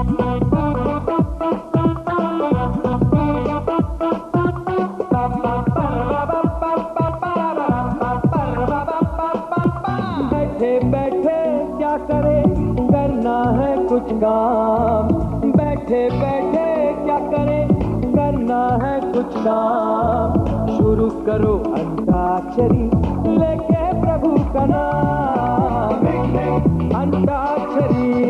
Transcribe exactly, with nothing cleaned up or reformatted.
बैठे बैठे क्या करे, करना है कुछ काम। बैठे बैठे क्या करे, करना है कुछ काम। शुरू करो अंताक्षरी लेके प्रभु का नाम। अंताक्षरी